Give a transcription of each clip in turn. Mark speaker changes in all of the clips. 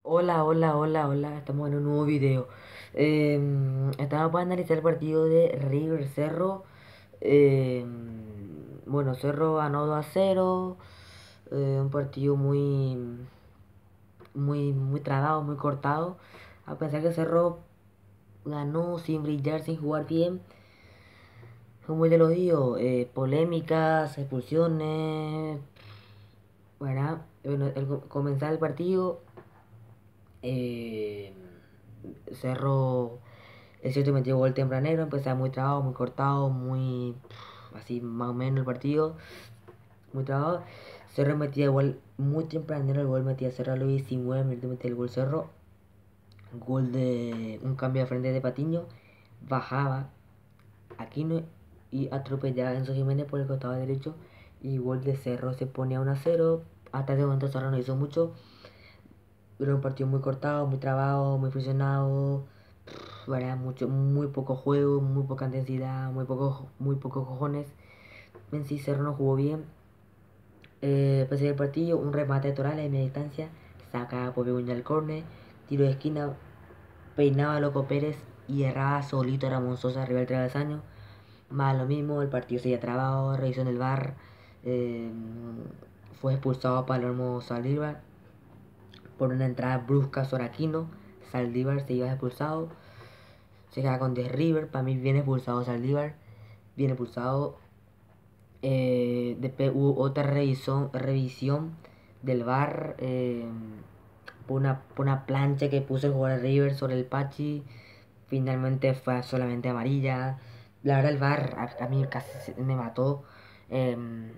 Speaker 1: Hola, hola, hola, hola, estamos en un nuevo video. Estamos para analizar el partido de River Cerro. Bueno, Cerro ganó 2-0. Un partido muy trabado, muy cortado. A pesar que Cerro ganó sin brillar, sin jugar bien. Como ya lo digo, polémicas, expulsiones. Bueno, comenzar el partido. Eh, Cerro, es cierto, metió gol tempranero, empezaba muy trabado, muy cortado, muy así más o menos el partido, muy trabado. Cerro metía igual muy tempranero, el gol metía Cerro a los 19 minutos, metía el gol Cerro, gol de un cambio de frente de Patiño, bajaba Aquino y atropellaba a Enzo Jiménez por el costado derecho y gol de Cerro. Se ponía 1-0. Hasta ese momento Cerro no hizo mucho. Era un partido muy cortado, muy trabado, muy friccionado. ¿Verdad? Muy poco juego, muy poca intensidad, muy pocos cojones. En sí, Cerro no jugó bien. Pese al partido, un remate de Torales de media distancia. Saca a Pope al córner. Tiro de esquina. Peinaba a Loco Pérez y erraba solito a Ramón Sosa arriba del travesaño. Más lo mismo, el partido seguía trabado. Revisión del VAR. eh, Fue expulsado a Palermo Saldívar por una entrada brusca sobre Aquino. Saldívar se iba expulsado. Se queda con 10 River. Para mí viene expulsado Saldívar. Viene expulsado. Después hubo otra revisión del VAR. Por una plancha que puso el jugador de River sobre el Pachi. Finalmente fue solamente amarilla. La verdad el VAR a mí casi me mató. Eh,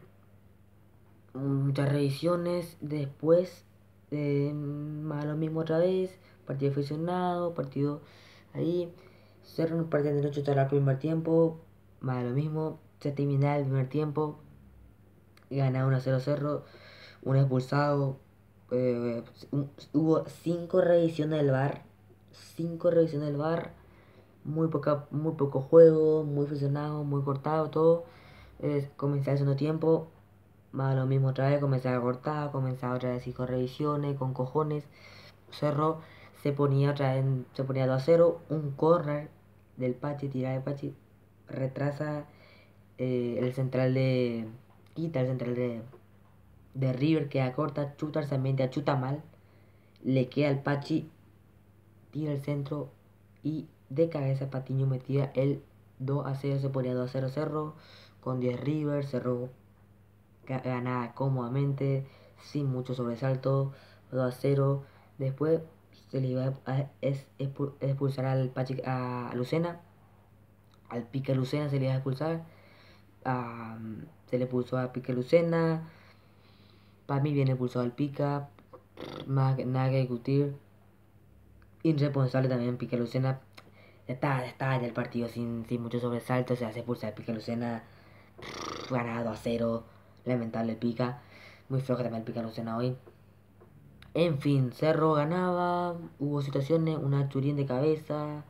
Speaker 1: Muchas revisiones. Después, más lo mismo otra vez. Partido aficionado, partido ahí. Cerro un partido de 8 el primer tiempo. Más lo mismo. Se termina el primer tiempo. Gana 1-0 Cerro. Un expulsado. Hubo 5 revisiones del VAR. 5 revisiones del VAR. Muy poco juego. Muy aficionado. Muy cortado todo. Comenzó el segundo tiempo. Más lo mismo otra vez, comenzaba a cortar, comenzaba otra vez y con revisiones, con cojones. Cerró, se ponía 2-0, un corner del Pachi, tirada de Pachi, retrasa el central de. Quita el central de River, queda corta, chuta Arzamendi, chuta mal, le queda al Pachi, tira el centro y de cabeza Patiño metía el 2-0, se ponía 2-0 Cerro, con 10 River, Cerro ganaba cómodamente, sin mucho sobresalto, 2-0. Después se le iba a expulsar a Lucena, al Pique Lucena se le iba a expulsar, se le expulsó a Pique Lucena, para mí viene expulsado al Pica, nada que discutir, irresponsable también Pique Lucena, ya está ya el partido sin mucho sobresalto, se hace expulsar a Pique Lucena, ganado a 0, lamentable el Pica, muy flojo también el Pica Lucena hoy. En fin, Cerro ganaba, hubo situaciones, una Churín de cabeza,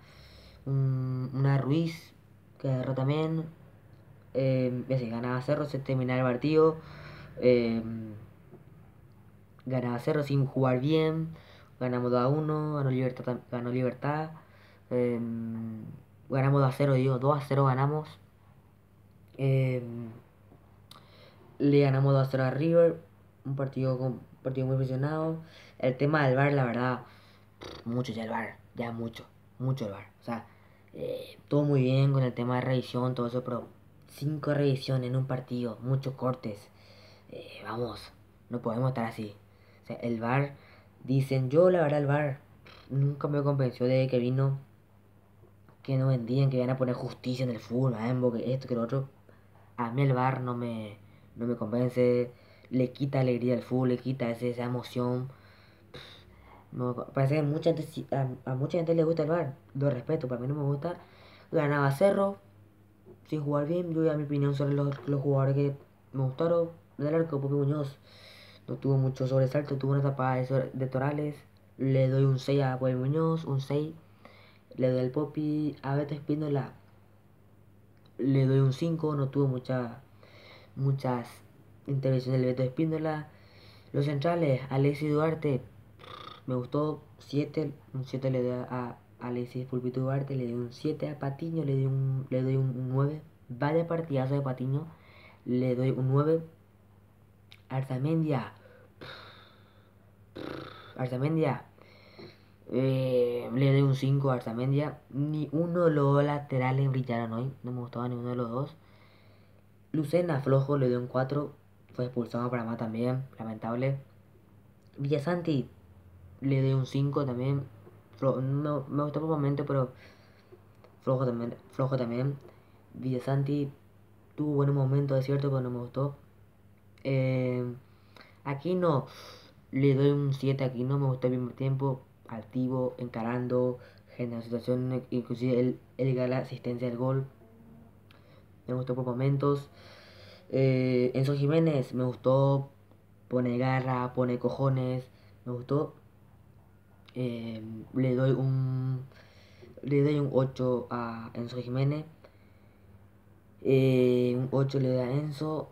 Speaker 1: una Ruiz que agarró también. Ese, ganaba Cerro, se terminaba el partido. eh, Ganaba Cerro sin jugar bien. Ganamos 2-1, ganó Libertad. eh, Ganamos 2-0, digo, 2-0 ganamos. eh, Le ganamos 2-0 a River, un partido muy presionado. El tema del VAR, la verdad, mucho ya el VAR, ya mucho el VAR. O sea, todo muy bien con el tema de revisión, todo eso, pero 5 revisiones en un partido, muchos cortes. Vamos, no podemos estar así. O sea, el VAR, dicen, yo la verdad el VAR nunca me convenció de que vino, que no vendían, que iban a poner justicia en el fútbol, que esto, que lo otro. A mí el VAR no me convence, le quita alegría al fútbol, le quita esa emoción. No, parece que a mucha gente le gusta el VAR, lo respeto, para mí no me gusta. Ganaba Cerro, sin jugar bien, yo voy a mi opinión sobre los jugadores que me gustaron. Del arco, Popi Muñoz no tuvo mucho sobresalto, tuvo una tapada de Torales. Le doy un 6 a Popi Muñoz, un 6. Le doy al Popi, a Beto Espínola, le doy un 5, no tuvo muchas intervenciones del Beto Espíndola. Los centrales, Alexis Duarte, Me gustó 7, un 7 le doy a Alexis Pulpito Duarte, le doy un 7 a Patiño, le doy un 9. Vaya partidazo de Patiño, le doy un 9. Arzamendia, Arzamendia, le doy un 5 a Arzamendia. Ni uno de los dos laterales brillaron hoy, no me gustaba ninguno de los dos. Lucena flojo, le doy un 4, fue expulsado para más también, lamentable. Villasanti, le doy un 5 también. No, me gustó por momento, pero flojo también. Flojo también. Villasanti tuvo buenos momentos, es cierto, pero no me gustó. Aquí no. Le doy un 7 aquí, no me gustó el primer tiempo. Activo, encarando, generando situaciones, inclusive el la asistencia del gol. Me gustó por momentos. Enzo Jiménez, me gustó. Pone garra, pone cojones. Me gustó. Eh, le doy un le doy un 8 a Enzo Jiménez. Un 8 le doy a Enzo.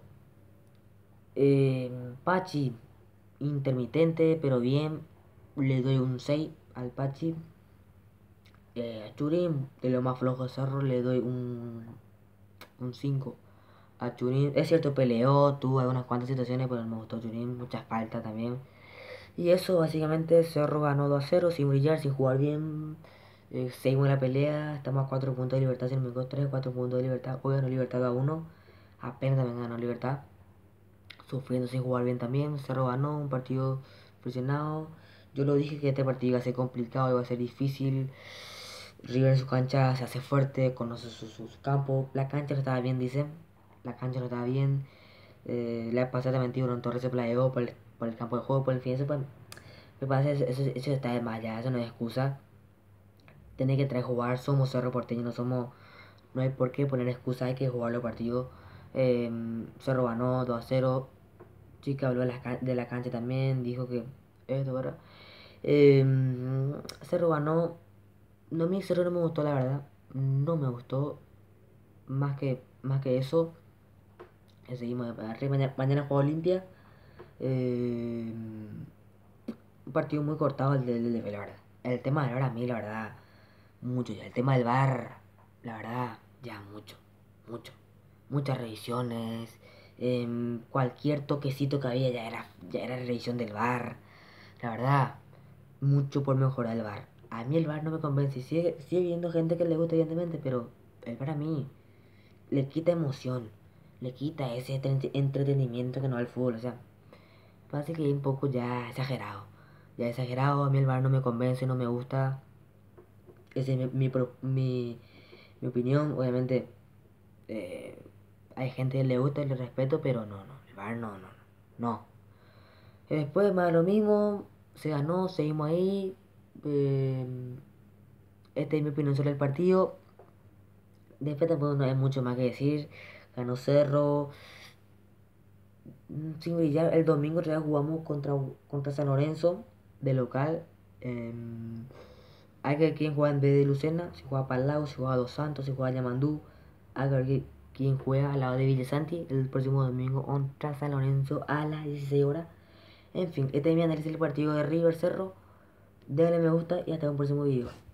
Speaker 1: Pachi, intermitente, pero bien. Le doy un 6 al Pachi. A Churín, de lo más flojo de Cerro, le doy un 5. A Churín, es cierto, peleó, tuvo algunas cuantas situaciones, pero no me gustó Churín, muchas faltas también. Y eso, básicamente, Cerro ganó 2-0 sin brillar, sin jugar bien. Seguimos en la pelea, estamos a 4 puntos de libertad, si no me equivoco, 3 4 puntos de libertad. Hoy ganó Libertad a 1, apenas también ganó Libertad, sufriendo sin jugar bien también. Cerro ganó un partido presionado. Yo lo dije que este partido iba a ser complicado, iba a ser difícil. River en su cancha se hace fuerte, conoce sus campos. La cancha no estaba bien, dicen. La cancha no estaba bien. La pasada también Tiburón Torres se planeó por el campo de juego, por el fin. Eso, pues, me parece eso está de más ya, eso no es excusa. Tiene que traer jugar, somos Cerro Porteño, no hay por qué poner excusa, hay que jugar los partidos. Cerro ganó 2-0. Chica habló de la cancha también, dijo que esto, ¿verdad? Cerro ganó. No, a mí Cerro no me gustó, la verdad. No me gustó. Más que eso. Seguimos arriba. Mañana juega Olimpia. Eh, un partido muy cortado el de la verdad. El tema del VAR a mí, la verdad, mucho ya. El tema del VAR, la verdad, ya mucho, mucho. Muchas revisiones. Cualquier toquecito que había ya era revisión del VAR. La verdad, mucho por mejorar el VAR. A mí el VAR no me convence. Sigue viendo gente que le gusta, evidentemente, pero el VAR a mí le quita emoción. Le quita ese entretenimiento que no da el fútbol. O sea, parece que es un poco ya exagerado. Ya exagerado, a mí el VAR no me convence, no me gusta. Esa es mi opinión. Obviamente, eh, hay gente que le gusta y le respeto, pero no. El VAR no. No. Después, más de lo mismo. Se ganó, seguimos ahí. Eh, Esta es mi opinión sobre el partido. Después tampoco no hay mucho más que decir. Ganó Cerro. Sin brillar, el domingo ya jugamos contra San Lorenzo de local. Hay que ver quién juega en vez de Lucena. Si juega Palau, si juega Dos Santos, si juega Yamandú. Hay que ver quién juega al lado de Villasanti el próximo domingo contra San Lorenzo a las 16 horas. En fin, este es mi análisis del partido de River Cerro. Denle me gusta y hasta un próximo video.